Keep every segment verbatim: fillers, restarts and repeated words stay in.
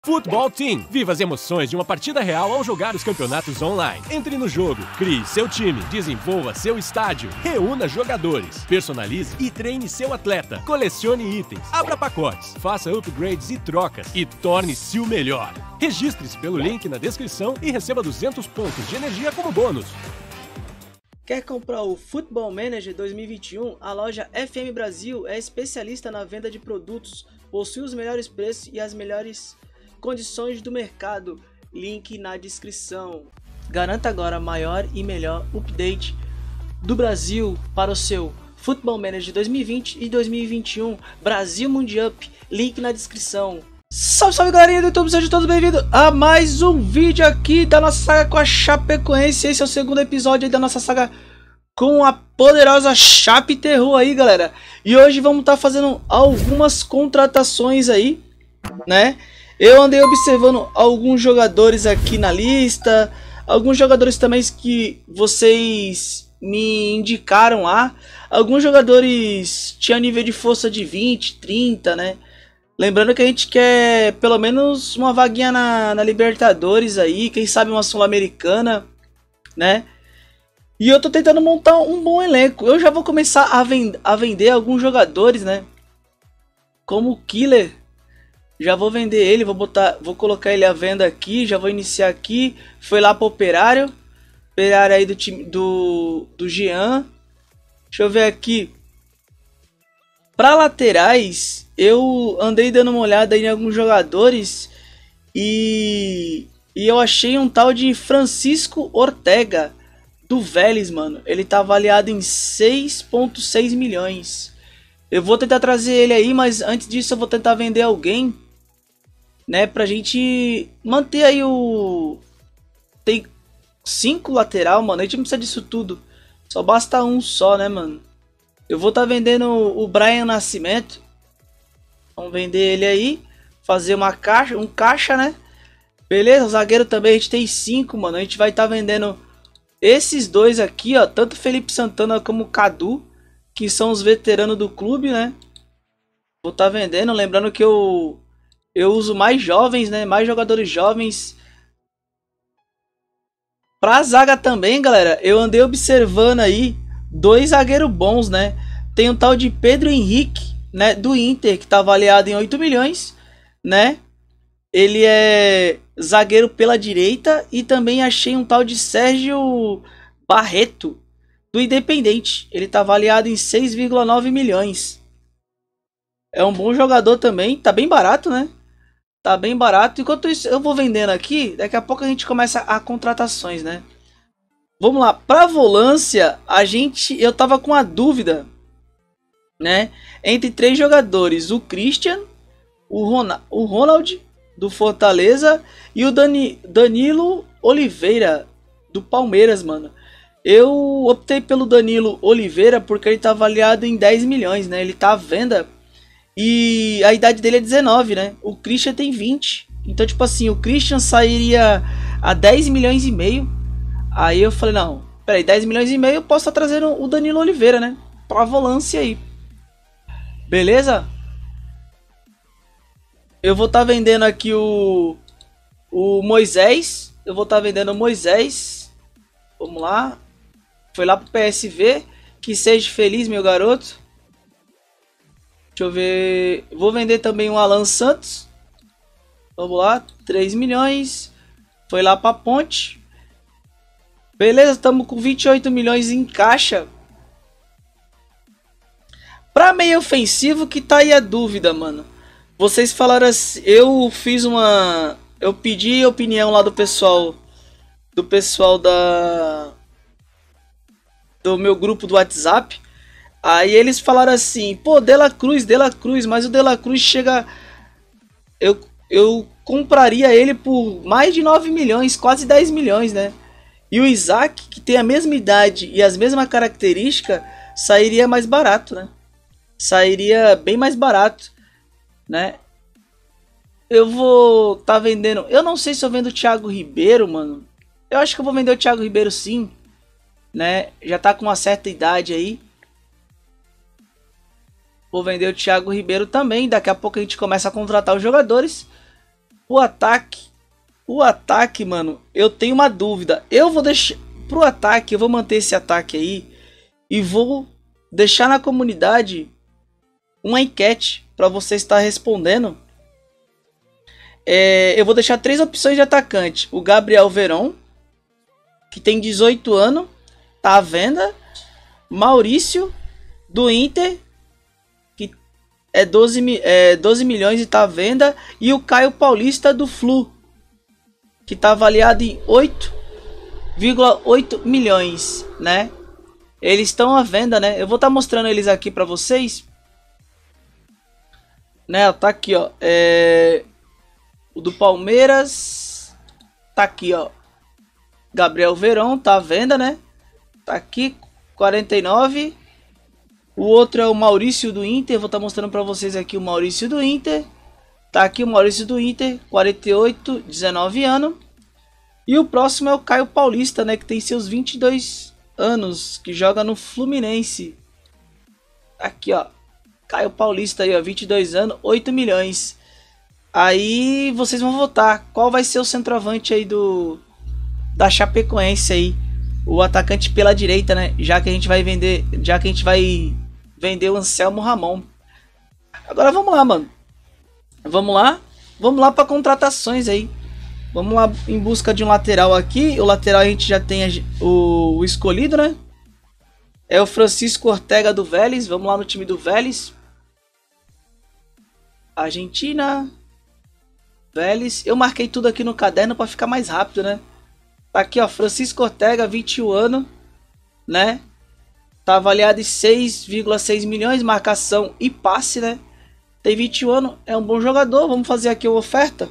Futebol Team. Viva as emoções de uma partida real ao jogar os campeonatos online. Entre no jogo, crie seu time, desenvolva seu estádio, reúna jogadores, personalize e treine seu atleta, colecione itens, abra pacotes, faça upgrades e trocas e torne-se o melhor. Registre-se pelo link na descrição e receba duzentos pontos de energia como bônus. Quer comprar o Football Manager dois mil e vinte e um? A loja F M Brasil é especialista na venda de produtos, possui os melhores preços e as melhores condições do mercado, link na descrição. Garanta agora maior e melhor update do Brasil para o seu Football Manager dois mil e vinte e dois mil e vinte e um Brasil Mundial, link na descrição. Salve, salve galerinha do YouTube, sejam todos bem-vindos a mais um vídeo aqui da nossa saga com a Chapecoense. Esse é o segundo episódio aí da nossa saga com a poderosa Chape Terror aí, galera. E hoje vamos estar tá fazendo algumas contratações aí, né? Eu andei observando alguns jogadores aqui na lista, alguns jogadores também que vocês me indicaram lá. Alguns jogadores tinham nível de força de vinte, trinta, né? Lembrando que a gente quer pelo menos uma vaguinha na, na Libertadores aí, quem sabe uma Sul-Americana, né? E eu tô tentando montar um bom elenco. Eu já vou começar a, vend a vender alguns jogadores, né? Como o Killer. Já vou vender ele, vou botar, vou colocar ele à venda aqui, já vou iniciar aqui. Foi lá pro Operário. Operário aí do time do do Jean. Deixa eu ver aqui. Para laterais, eu andei dando uma olhada em alguns jogadores e e eu achei um tal de Francisco Ortega do Vélez, mano. Ele tá avaliado em seis vírgula seis milhões. Eu vou tentar trazer ele aí, mas antes disso eu vou tentar vender alguém, né, pra gente manter aí o... Tem cinco lateral, mano, a gente não precisa disso tudo. Só basta um só, né, mano. Eu vou estar tá vendendo o Brian Nascimento. Vamos vender ele aí. Fazer uma caixa, um caixa, né. Beleza, o zagueiro também a gente tem cinco, mano. A gente vai estar tá vendendo esses dois aqui, ó. Tanto Felipe Santana como o Cadu, que são os veteranos do clube, né. Vou estar tá vendendo, lembrando que eu... Eu uso mais jovens, né? Mais jogadores jovens. Pra zaga também, galera, eu andei observando aí dois zagueiros bons, né? Tem um tal de Pedro Henrique, né? Do Inter, que tá avaliado em oito milhões, né? Ele é zagueiro pela direita. E também achei um tal de Sérgio Barreto, do Independente. Ele tá avaliado em seis vírgula nove milhões. É um bom jogador também. Tá bem barato, né? Tá bem barato. Enquanto isso, eu vou vendendo aqui. Daqui a pouco a gente começa a contratações, né? Vamos lá. Pra volância, a gente... Eu tava com a dúvida, né? Entre três jogadores. O Christian, o, Ron, o Ronald, do Fortaleza, e o Dani, Danilo Oliveira, do Palmeiras, mano. Eu optei pelo Danilo Oliveira porque ele tá avaliado em dez milhões, né? Ele tá à venda. E a idade dele é dezenove, né? O Christian tem vinte. Então, tipo assim, o Christian sairia a dez milhões e meio. Aí eu falei, não, peraí, dez milhões e meio eu posso estar trazendo o Danilo Oliveira, né? Pra volância aí. Beleza? Eu vou estar tá vendendo aqui o o Moisés. Eu vou estar tá vendendo o Moisés. Vamos lá. Foi lá pro P S V. Que seja feliz, meu garoto. Deixa eu ver. Vou vender também o Alan Santos. Vamos lá. três milhões. Foi lá pra Ponte. Beleza, estamos com vinte e oito milhões em caixa. Pra meio ofensivo que tá aí a dúvida, mano. Vocês falaram assim. Eu fiz uma... Eu pedi a opinião lá do pessoal. Do pessoal da... Do meu grupo do WhatsApp. Aí eles falaram assim, pô, De La Cruz, De La Cruz, mas o De La Cruz chega... Eu, eu compraria ele por mais de nove milhões, quase dez milhões, né? E o Isaac, que tem a mesma idade e as mesmas características, sairia mais barato, né? Sairia bem mais barato, né? Eu vou tá vendendo... Eu não sei se eu vendo o Thiago Ribeiro, mano. Eu acho que eu vou vender o Thiago Ribeiro sim, né? Já tá com uma certa idade aí. Vou vender o Thiago Ribeiro também. Daqui a pouco a gente começa a contratar os jogadores. O ataque, o ataque, mano, eu tenho uma dúvida. Eu vou deixar pro ataque, eu vou manter esse ataque aí e vou deixar na comunidade uma enquete para você estar respondendo. É, eu vou deixar três opções de atacante. O Gabriel Veron, que tem dezoito anos, tá à venda. Maurício, do Inter, que é doze, é, doze milhões e tá à venda. E o Caio Paulista, do Flu, que tá avaliado em oito vírgula oito milhões, né? Eles estão à venda, né? Eu vou estar tá mostrando eles aqui para vocês. Né? Tá aqui, ó. É... O do Palmeiras tá aqui, ó. Gabriel Veron tá à venda, né? Tá aqui, quarenta e nove. O outro é o Maurício do Inter. Vou estar tá mostrando para vocês aqui o Maurício do Inter. Tá aqui o Maurício do Inter, quarenta e oito, dezenove anos. E o próximo é o Caio Paulista, né? Que tem seus vinte e dois anos. Que joga no Fluminense. Aqui, ó. Caio Paulista aí, ó. vinte e dois anos, oito milhões. Aí vocês vão votar qual vai ser o centroavante aí do da Chapecoense aí, o atacante pela direita, né? Já que a gente vai vender, já que a gente vai vender o Anselmo Ramon. Agora vamos lá, mano. Vamos lá. Vamos lá para contratações aí. Vamos lá em busca de um lateral aqui. O lateral a gente já tem o, o escolhido, né? É o Francisco Ortega do Vélez. Vamos lá no time do Vélez. Argentina. Vélez. Eu marquei tudo aqui no caderno para ficar mais rápido, né? Tá aqui, ó, Francisco Ortega, vinte e um anos, né? Tá avaliado em seis vírgula seis milhões, marcação e passe, né? Tem vinte e um anos, é um bom jogador. Vamos fazer aqui uma oferta.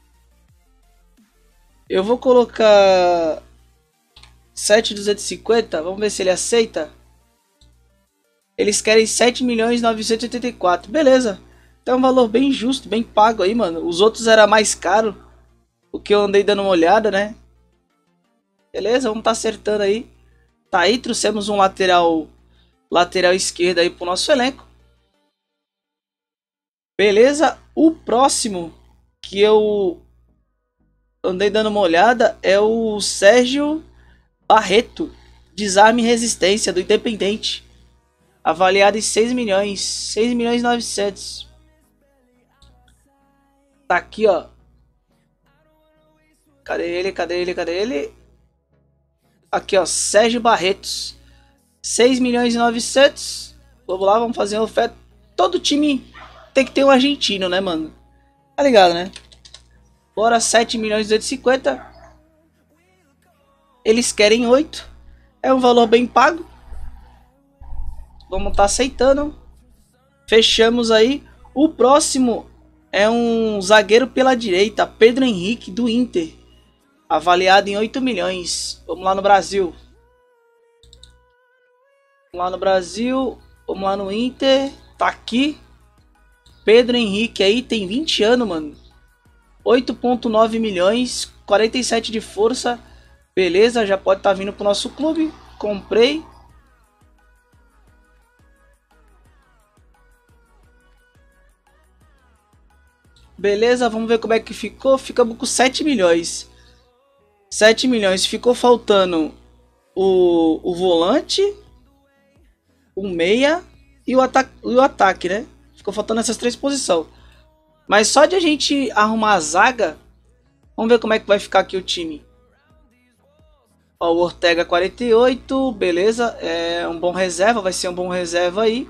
Eu vou colocar sete mil duzentos e cinquenta, vamos ver se ele aceita. Eles querem sete milhões novecentos e oitenta e quatro, beleza. Tem um valor bem justo, bem pago aí, mano. Os outros era mais caro, o que eu andei dando uma olhada, né? Beleza, vamos tá acertando aí. Tá aí, trouxemos um lateral lateral esquerdo aí pro nosso elenco. Beleza, o próximo que eu andei dando uma olhada é o Sérgio Barreto, desarme e resistência do Independente. Avaliado em seis milhões, seis milhões e novecentos. Tá aqui, ó. Cadê ele? Cadê ele? Cadê ele? Aqui, ó, Sérgio Barretos, seis milhões e novecentos. Vamos lá, vamos fazer uma oferta. Todo time tem que ter um argentino, né, mano? Tá ligado, né? Bora, sete milhões e duzentos e cinquenta. Eles querem oito. É um valor bem pago. Vamos tá aceitando. Fechamos aí. O próximo é um zagueiro pela direita, Pedro Henrique do Inter. Avaliado em oito milhões. Vamos lá no Brasil. Vamos lá no Brasil. Vamos lá no Inter. Tá aqui. Pedro Henrique aí tem vinte anos, mano. oito vírgula nove milhões. quarenta e sete de força. Beleza, já pode estar tá vindo pro nosso clube. Comprei. Beleza, vamos ver como é que ficou. Ficamos com sete milhões. sete milhões. Ficou faltando o, o volante, o meia e o, ata o ataque, né? Ficou faltando essas três posições. Mas só de a gente arrumar a zaga, vamos ver como é que vai ficar aqui o time. Ó, o Ortega quarenta e oito, beleza. É um bom reserva, vai ser um bom reserva aí.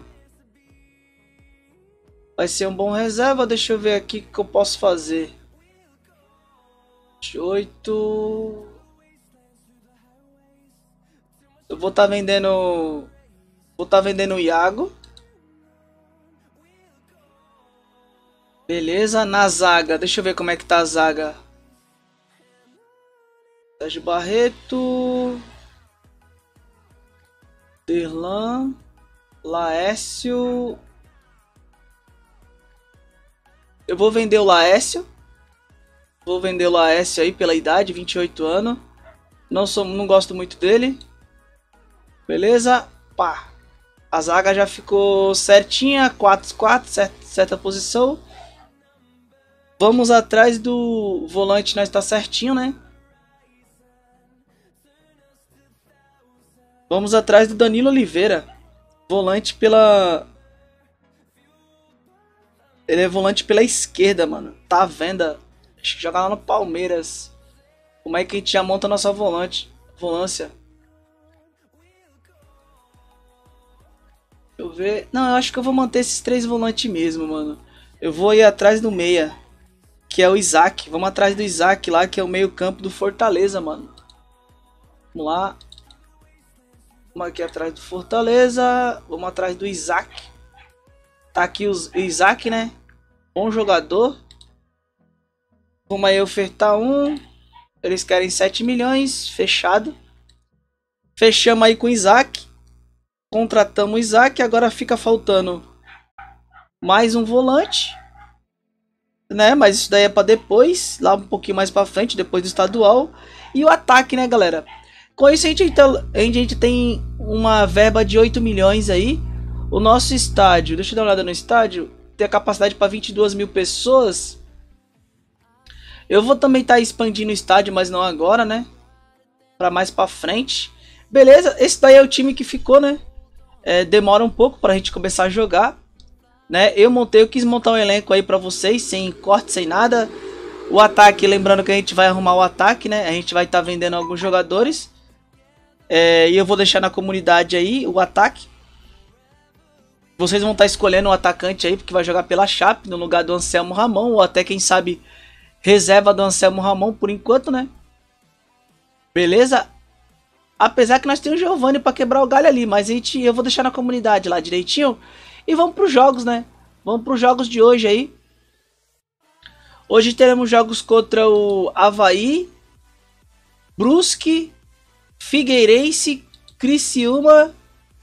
Vai ser um bom reserva. Deixa eu ver aqui o que eu posso fazer. oito. Eu vou estar tá vendendo. Vou estar tá vendendo o Iago. Beleza. Na zaga. Deixa eu ver como é que tá a zaga. Sérgio Barreto. Derlan. Laércio. Eu vou vender o Laércio. Vou vender o Laércio aí pela idade, vinte e oito anos. Não, sou, não gosto muito dele. Beleza? Pá. A zaga já ficou certinha. quatro quatro, certa, certa posição. Vamos atrás do volante, nós tá certinho, né? Vamos atrás do Danilo Oliveira. Volante pela... Ele é volante pela esquerda, mano. Tá à venda. Acho que joga lá no Palmeiras. Como é que a gente já monta a nossa volante? Volância. Deixa eu ver. Não, eu acho que eu vou manter esses três volantes mesmo, mano. Eu vou ir atrás do meia, que é o Isaac. Vamos atrás do Isaac lá, que é o meio campo do Fortaleza, mano. Vamos lá. Vamos aqui atrás do Fortaleza. Vamos atrás do Isaac. Tá aqui o Isaac, né? Bom jogador. Vamos aí ofertar um. Eles querem sete milhões. Fechado. Fechamos aí com o Isaac. Contratamos o Isaac. Agora fica faltando mais um volante, né? Mas isso daí é para depois. Lá um pouquinho mais para frente. Depois do estadual. E o ataque, né, galera? Com isso a gente, então, a gente tem uma verba de oito milhões aí. O nosso estádio, deixa eu dar uma olhada no estádio, tem a capacidade para vinte e duas mil pessoas. Eu vou também estar tá expandindo o estádio, mas não agora, né? Para mais para frente. Beleza, esse daí é o time que ficou, né? É, demora um pouco para a gente começar a jogar, né? Eu montei, eu quis montar um elenco aí para vocês, sem corte, sem nada. O ataque, lembrando que a gente vai arrumar o ataque, né? A gente vai estar tá vendendo alguns jogadores. É, e eu vou deixar na comunidade aí o ataque. Vocês vão estar escolhendo um atacante aí, porque vai jogar pela Chape, no lugar do Anselmo Ramon, ou até, quem sabe, reserva do Anselmo Ramon por enquanto, né? Beleza? Apesar que nós temos o Giovani para quebrar o galho ali, mas a gente, eu vou deixar na comunidade lá direitinho. E vamos para os jogos, né? Vamos para os jogos de hoje aí. Hoje teremos jogos contra o Avaí, Brusque, Figueirense, Criciúma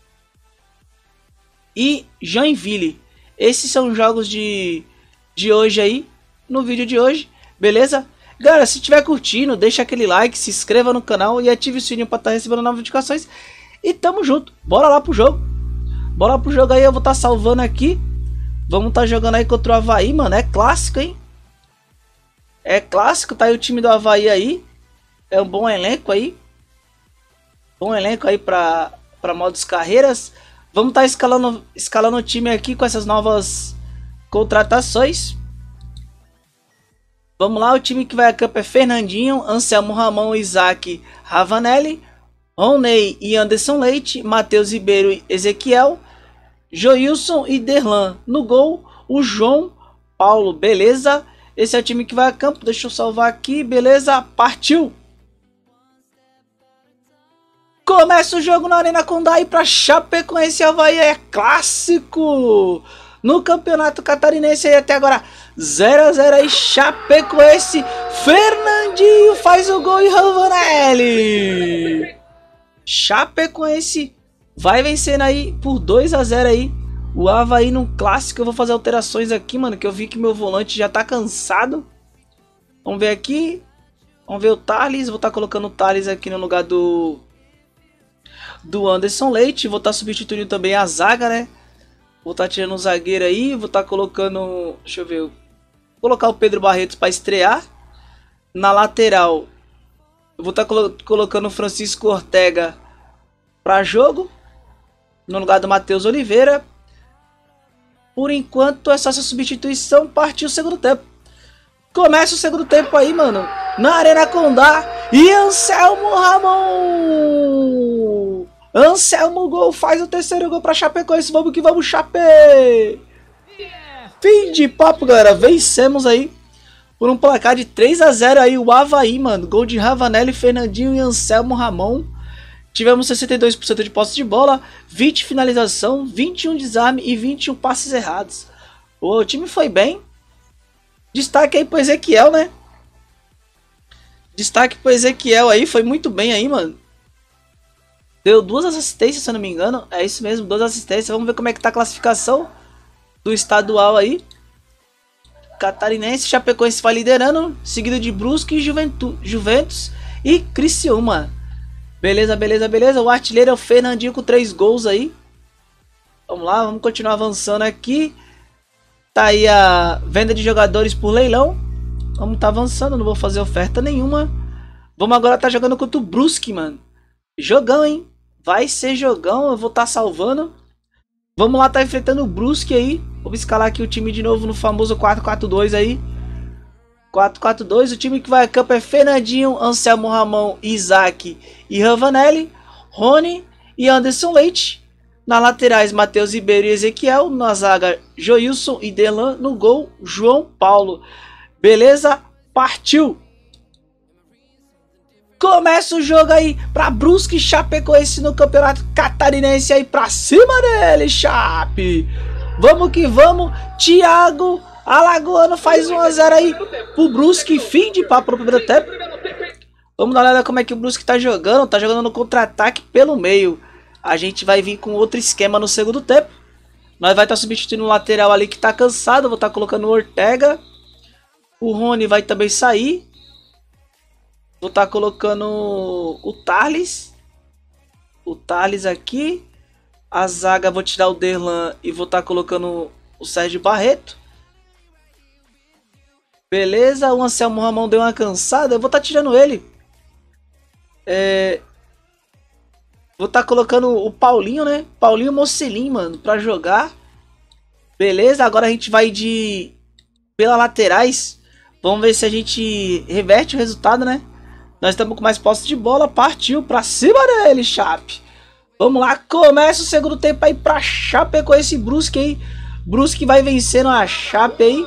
e Joinville. Esses são os jogos de, de hoje aí, no vídeo de hoje, beleza? Galera, se estiver curtindo, deixa aquele like, se inscreva no canal e ative o sininho para estar recebendo novas notificações. E tamo junto, bora lá pro jogo. Bora pro jogo aí, eu vou estar salvando aqui. Vamos estar jogando aí contra o Avaí, mano, é clássico, hein? É clássico, tá aí o time do Avaí aí. É um bom elenco aí. Bom elenco aí para para modos carreiras. Vamos estar escalando, escalando o time aqui com essas novas contratações. Vamos lá, o time que vai a campo é Fernandinho, Anselmo Ramon, Isaac, Ravanelli, Ronney e Anderson Leite, Matheus Ribeiro e Ezequiel, Joilson e Derlan. No gol, o João Paulo, beleza? Esse é o time que vai a campo, deixa eu salvar aqui, beleza? Partiu! Começa o jogo na Arena Condá e para Chapecoense e Avaí, é clássico! No Campeonato Catarinense aí até agora zero a zero aí, Chapecoense, Fernandinho faz o gol e Ravanelli. Chapecoense vai vencendo aí por dois a zero aí o Avaí no clássico. Eu vou fazer alterações aqui, mano, que eu vi que meu volante já tá cansado. Vamos ver aqui. Vamos ver o Thales, vou estar tá colocando o Thales aqui no lugar do do Anderson Leite. Vou estar tá substituindo também a zaga, né? Vou estar tá tirando o zagueiro aí, vou estar tá colocando, deixa eu ver, vou colocar o Pedro Barretos para estrear. Na lateral, eu vou estar tá colo colocando o Francisco Ortega para jogo, no lugar do Matheus Oliveira. Por enquanto, essa substituição, partiu o segundo tempo. Começa o segundo tempo aí, mano, na Arena Condá, e Anselmo Ramon. Anselmo gol, faz o terceiro gol para Chapecoense. Vamos que vamos, Chape! Fim de papo, galera. Vencemos aí por um placar de três a zero aí o Avaí, mano. Gol de Ravanelli, Fernandinho e Anselmo Ramon. Tivemos sessenta e dois por cento de posse de bola, vinte finalização, vinte e um desarme e vinte e um passes errados. O time foi bem. Destaque aí pro Ezequiel, né? Destaque pro Ezequiel aí, foi muito bem aí, mano. Deu duas assistências, se eu não me engano. É isso mesmo, duas assistências. Vamos ver como é que tá a classificação do estadual aí. Catarinense, Chapecoense vai liderando, seguido de Brusque e Juventu Juventus e Criciúma. Beleza, beleza, beleza. O artilheiro é o Fernandinho com três gols aí. Vamos lá, vamos continuar avançando aqui. Tá aí a venda de jogadores por leilão. Vamos tá avançando, não vou fazer oferta nenhuma. Vamos agora tá jogando contra o Brusque, mano. Jogão, hein? Vai ser jogão, eu vou tá salvando. Vamos lá tá enfrentando o Brusque aí. Vou escalar aqui o time de novo no famoso quatro quatro dois aí. quatro quatro dois, o time que vai a campo é Fernandinho, Anselmo Ramon, Isaac e Ravanelli, Rony e Anderson Leite. Na laterais, Matheus Ribeiro e Ezequiel. Na zaga, Joilson e Delan. No gol, João Paulo. Beleza? Partiu! Começa o jogo aí pra Brusque e Chapecoense no Campeonato Catarinense aí, pra cima dele, Chape! Vamos que vamos, Thiago Alagoano faz um a zero aí pro Brusque, fim de papo no primeiro tempo. Vamos dar uma olhada como é que o Brusque tá jogando, tá jogando no contra-ataque pelo meio. A gente vai vir com outro esquema no segundo tempo. Nós vai estar tá substituindo o lateral ali que tá cansado, vou estar tá colocando o Ortega. O Rony vai também sair. Vou estar tá colocando o Thales. O Thales aqui. A zaga vou tirar o Derlan e vou estar tá colocando o Sérgio Barreto. Beleza, o Anselmo Ramon deu uma cansada. Eu vou estar tá tirando ele. É... Vou estar tá colocando o Paulinho, né? Paulinho Mocelin, mano, pra jogar. Beleza, agora a gente vai de... Pela laterais. Vamos ver se a gente reverte o resultado, né? Nós estamos com mais posse de bola. Partiu pra cima dele, Chape. Vamos lá, começa o segundo tempo aí pra Chape com esse Brusque aí. Brusque vai vencendo a Chape aí.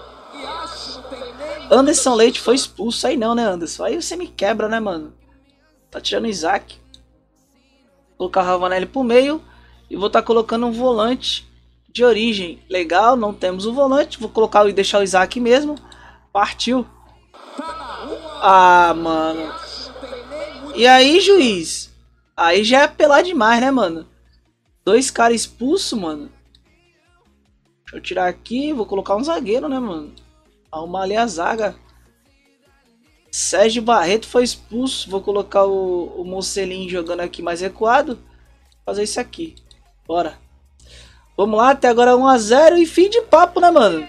Anderson Leite foi expulso. Aí não, né, Anderson? Aí você me quebra, né, mano? Tá tirando o Isaac. Vou colocar o Ravanelli pro meio. E vou estar tá colocando um volante de origem. Legal, não temos o volante. Vou colocar e deixar o Isaac mesmo. Partiu. Ah, mano. E aí, juiz? Aí já é apelar demais, né, mano? Dois caras expulsos, mano. Deixa eu tirar aqui. Vou colocar um zagueiro, né, mano? Arrumar ali a zaga. Sérgio Barreto foi expulso. Vou colocar o, o Mocelin jogando aqui mais recuado. Fazer isso aqui. Bora. Vamos lá, até agora um a zero e fim de papo, né, mano?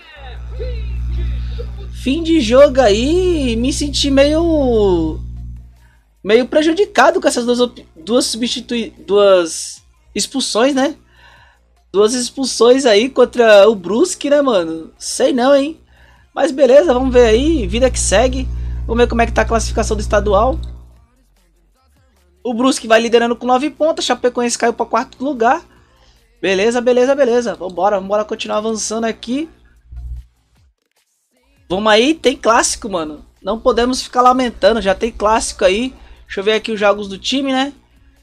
Fim de jogo aí. Me senti meio... Meio prejudicado com essas duas, duas substitui... Duas expulsões, né? Duas expulsões aí contra o Brusque, né, mano? Sei não, hein? Mas beleza, vamos ver aí. Vida que segue. Vamos ver como é que tá a classificação do estadual. O Brusque vai liderando com nove pontos. Chapecoense caiu para quarto lugar. Beleza, beleza, beleza. Vambora, vambora continuar avançando aqui. Vamos aí, tem clássico, mano. Não podemos ficar lamentando, já tem clássico aí. Deixa eu ver aqui os jogos do time, né?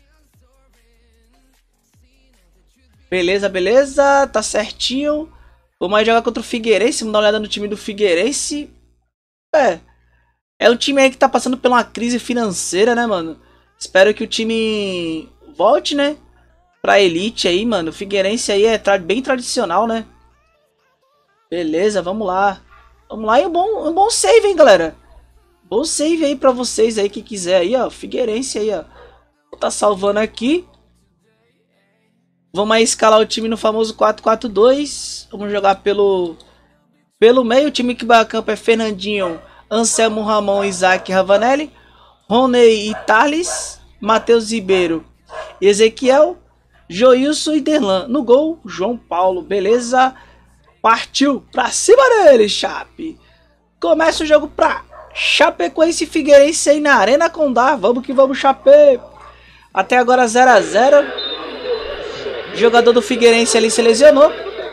Beleza, beleza, tá certinho. Vamos aí jogar contra o Figueirense, vamos dar uma olhada no time do Figueirense. É, é um time aí que tá passando por uma crise financeira, né, mano? Espero que o time volte, né? Pra elite aí, mano. O Figueirense aí é tra bem tradicional, né? Beleza, vamos lá. Vamos lá, e um bom, um bom save, hein, galera? Bom save aí pra vocês aí que quiser aí, ó. Figueirense aí, ó. Vou tá salvando aqui. Vamos aí escalar o time no famoso quatro quatro dois. Vamos jogar pelo, pelo meio. O time que vai a campo é Fernandinho, Anselmo Ramon, Isaac Ravanelli, Rony e Thales, Matheus Ribeiro e Ezequiel, Joilson e Derlan. No gol, João Paulo. Beleza? Partiu pra cima dele, Chape. Começa o jogo pra Chapecoense e Figueirense aí na Arena Condá. Vamos que vamos, Chape. Até agora zero a zero. O jogador do Figueirense ali se lesionou.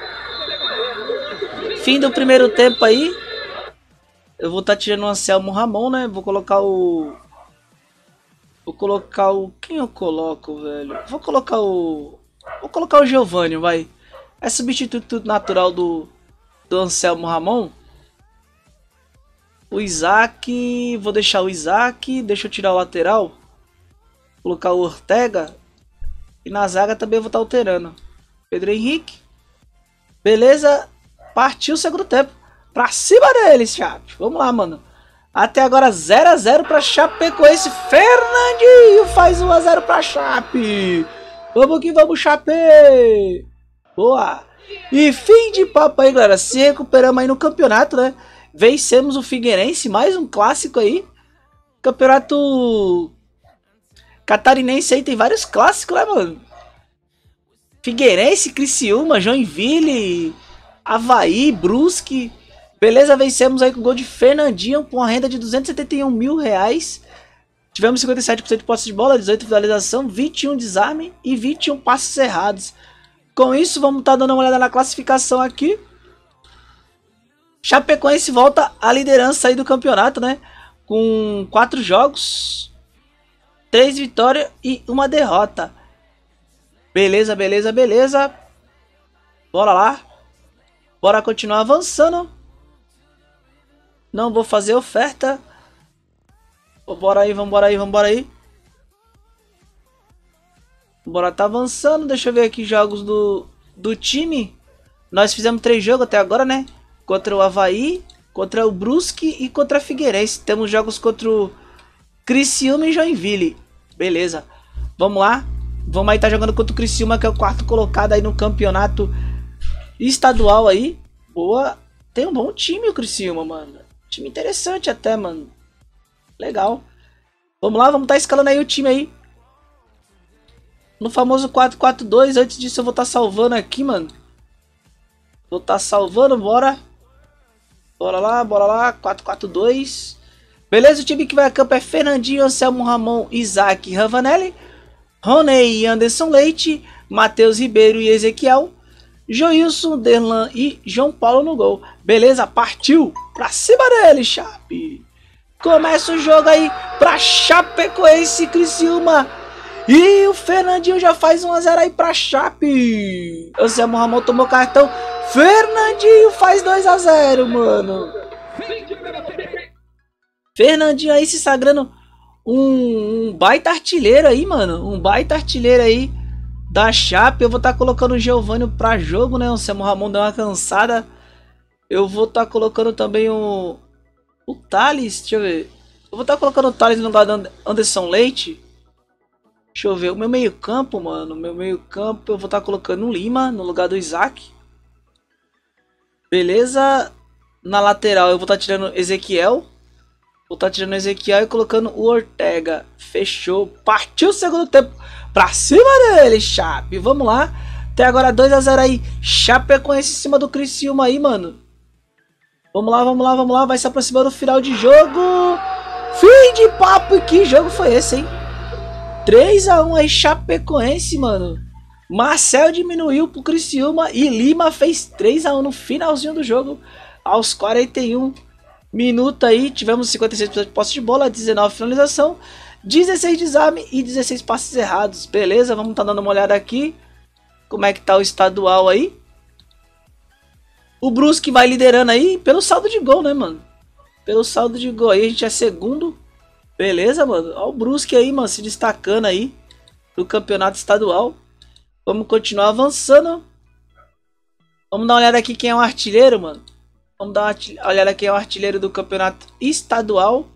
Fim do primeiro tempo aí. Eu vou estar tá tirando o Anselmo Ramon, né? Vou colocar o... Vou colocar o... Quem eu coloco, velho? Vou colocar o... Vou colocar o Giovanni, vai. É substituto natural do, do Anselmo Ramon. O Isaac... Vou deixar o Isaac. Deixa eu tirar o lateral. Colocar o Ortega. E na zaga também eu vou estar alterando. Pedro Henrique. Beleza. Partiu o segundo tempo. Pra cima deles, Chape. Vamos lá, mano. Até agora zero a zero pra Chapecoense. Fernandinho faz um a zero pra Chape. Vamos que vamos, Chape. Boa. E fim de papo aí, galera. Se recuperamos aí no campeonato, né? Vencemos o Figueirense, mais um clássico aí. Campeonato catarinense aí tem vários clássicos, né, mano? Figueirense, Criciúma, Joinville, Avaí, Brusque. Beleza, vencemos aí com o gol de Fernandinho, com a renda de duzentos e setenta e um mil reais. Tivemos cinquenta e sete por cento de posse de bola, dezoito finalização, vinte e um desarme e vinte e um passes errados. Com isso, vamos estar tá dando uma olhada na classificação aqui. Chapecoense volta à liderança aí do campeonato, né? Com quatro jogos, três vitórias e uma derrota. Beleza, beleza, beleza. Bora lá. Bora continuar avançando. Não vou fazer oferta. Bora aí, vambora aí, vambora aí. Bora tá avançando. Deixa eu ver aqui jogos do, do time. Nós fizemos três jogos até agora, né? Contra o Avaí, contra o Brusque e contra a Figueirense. Temos jogos contra o Criciúma e Joinville. Beleza. Vamos lá. Vamos aí estar tá jogando contra o Criciúma, que é o quarto colocado aí no campeonato estadual aí. Boa. Tem um bom time o Criciúma, mano. Time interessante até, mano. Legal. Vamos lá, vamos estar tá escalando aí o time aí. No famoso quatro quatro dois. Antes disso eu vou estar tá salvando aqui, mano. Vou estar tá salvando, bora. Bora lá, bora lá. quatro quatro dois. Beleza, o time que vai a campo é Fernandinho, Anselmo Ramon, Isaac Ravanelli, Roney e Anderson Leite, Matheus Ribeiro e Ezequiel, Joilson, Derlan e João Paulo no gol. Beleza, partiu. Pra cima dele, Chape. Começa o jogo aí pra Chapecoense e Criciúma. E o Fernandinho já faz um a zero aí pra Chape. Anselmo Ramon tomou cartão. Fernandinho faz dois a zero, mano. Fernandinho aí se sagrando um, um baita artilheiro aí, mano. Um baita artilheiro aí da Chape. Eu vou estar tá colocando o Giovânio pra jogo, né? O Anselmo Ramon deu uma cansada. Eu vou estar tá colocando também o... O Thales, deixa eu ver. Eu vou estar tá colocando o Thales no lugar do Anderson Leite. Deixa eu ver. O meu meio campo, mano. O meu meio campo eu vou estar tá colocando o Lima no lugar do Isaac. Beleza. Na lateral eu vou estar tá tirando Ezequiel. Vou estar tá tirando Ezequiel e colocando o Ortega. Fechou. Partiu o segundo tempo. Pra cima dele, Chape. Vamos lá. Até agora dois a zero aí. Chapecoense em cima do Criciúma aí, mano. Vamos lá, vamos lá, vamos lá. Vai se aproximando do final de jogo. Fim de papo. E que jogo foi esse, hein? três a um aí, Chapecoense, mano. Marcel diminuiu pro Criciúma e Lima fez três a um no finalzinho do jogo. Aos quarenta e um minutos aí, tivemos cinquenta e seis por cento de posse de bola, dezenove finalização, dezesseis desarme e dezesseis passes errados. Beleza, vamos tá dando uma olhada aqui. Como é que tá o estadual aí? O Brusque vai liderando aí pelo saldo de gol, né, mano? Pelo saldo de gol aí, a gente é segundo. Beleza, mano? Olha o Brusque aí, mano, se destacando aí no campeonato estadual. Vamos continuar avançando. Vamos dar uma olhada aqui quem é o artilheiro, mano. Vamos dar uma olhada quem é o artilheiro do campeonato estadual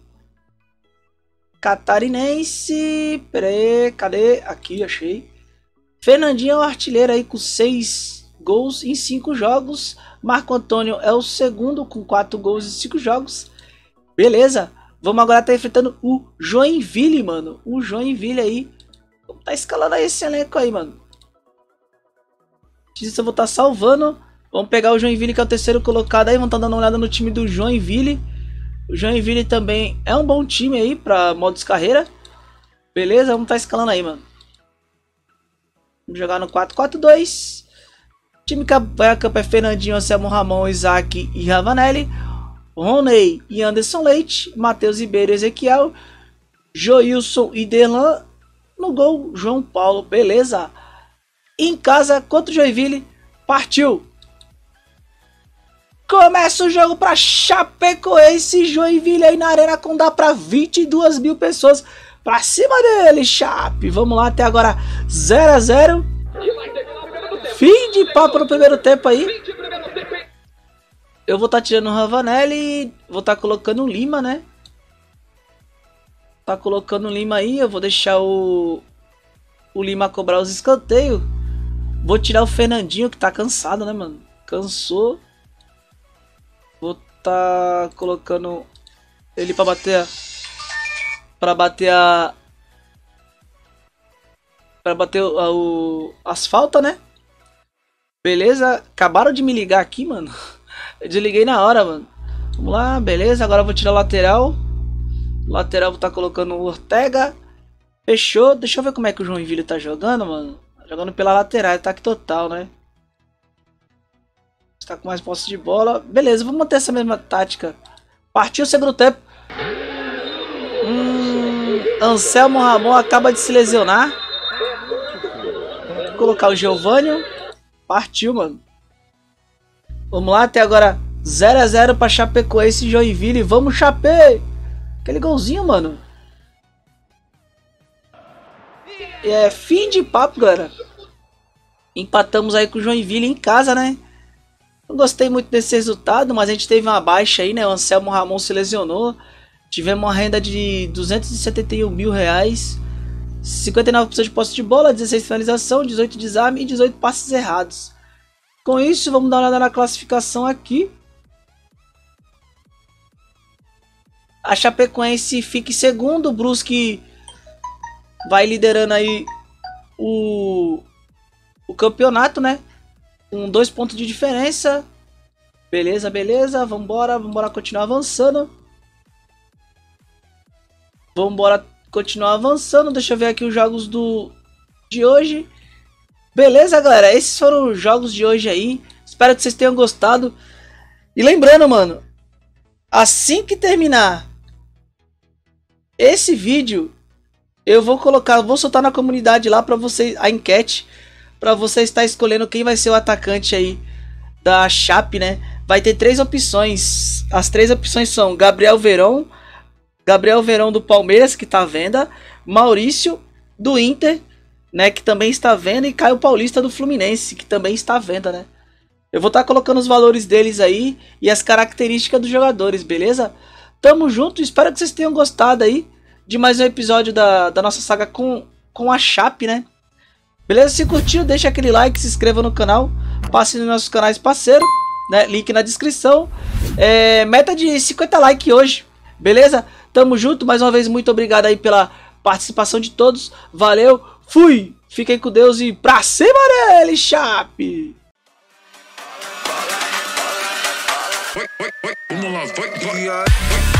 catarinense. Pera aí, cadê? Aqui, achei. Fernandinho é o artilheiro aí com seis gols em cinco jogos. Marco Antônio é o segundo com quatro gols em cinco jogos. Beleza. Vamos agora estar tá enfrentando o Joinville, mano. O Joinville aí. Vamos tá escalando aí esse elenco aí, mano. Isso eu vou estar tá salvando. Vamos pegar o Joinville, que é o terceiro colocado aí. Vamos estar tá dando uma olhada no time do Joinville. O Joinville também é um bom time aí para modos carreira. Beleza? Vamos estar tá escalando aí, mano. Vamos jogar no quatro quatro dois. O time que vai a campo é Fernandinho, Anselmo Ramon, Isaac e Ravanelli. Roney e Anderson Leite. Matheus Ribeiro e Ezequiel. Joilson e Derlan. No gol, João Paulo. Beleza? Em casa contra o Joinville. Partiu. Começa o jogo para Chapecoense e Joinville aí na Arena Condá para vinte e duas mil pessoas. Pra cima dele, Chape. Vamos lá, até agora zero a zero. Fim de papo no primeiro tempo aí. Eu vou estar tá tirando o Ravanelli. Vou estar tá colocando o Lima, né? Tá colocando o Lima aí. Eu vou deixar o, o Lima cobrar os escanteios. Vou tirar o Fernandinho, que tá cansado, né, mano? Cansou. Vou tá colocando ele pra bater... Pra bater a... Pra bater o, a, o as faltas, né? Beleza, acabaram de me ligar aqui, mano. Eu desliguei na hora, mano. Vamos lá, beleza, agora eu vou tirar o lateral. O lateral vou tá colocando o Ortega. Fechou, deixa eu ver como é que o Joinville tá jogando, mano. Jogando pela lateral, ataque total, né? Está com mais posse de bola. Beleza, vamos manter essa mesma tática. Partiu o segundo tempo. Hum, Anselmo Ramon acaba de se lesionar. Vou colocar o Giovânio. Partiu, mano. Vamos lá, até agora zero a zero pra Chapecoense e Joinville. Vamos, Chape! Aquele golzinho, mano. É fim de papo, galera. Empatamos aí com o Joinville em casa, né? Não gostei muito desse resultado, mas a gente teve uma baixa aí, né? O Anselmo Ramon se lesionou. Tivemos uma renda de duzentos e setenta e um mil reais. cinquenta e nove por cento de posse de bola, dezesseis finalização, dezoito desarme e dezoito passes errados. Com isso, vamos dar uma olhada na classificação aqui. A Chapecoense fica em segundo, o Brusque vai liderando aí o, o campeonato, né? Com dois pontos de diferença. Beleza, beleza, vambora, vambora continuar avançando. Vambora continuar avançando, deixa eu ver aqui os jogos do de hoje. Beleza, galera, esses foram os jogos de hoje aí. Espero que vocês tenham gostado. E lembrando, mano, assim que terminar esse vídeo, eu vou colocar, vou soltar na comunidade lá para vocês a enquete, para você estar escolhendo quem vai ser o atacante aí da Chape, né? Vai ter três opções. As três opções são Gabriel Veron, Gabriel Veron do Palmeiras, que está à venda, Maurício do Inter, né, que também está à venda, e Caio Paulista do Fluminense, que também está à venda, né? Eu vou estar colocando os valores deles aí e as características dos jogadores, beleza? Tamo junto, espero que vocês tenham gostado aí de mais um episódio da, da nossa saga com, com a Chape, né? Beleza? Se curtiu, deixa aquele like, se inscreva no canal, passe nos nossos canais parceiros, né? Link na descrição. É, meta de cinquenta likes hoje, beleza? Tamo junto, mais uma vez, muito obrigado aí pela participação de todos. Valeu, fui! Fiquem com Deus e pra cima dele, Chape! Vamos lá, vai, vai.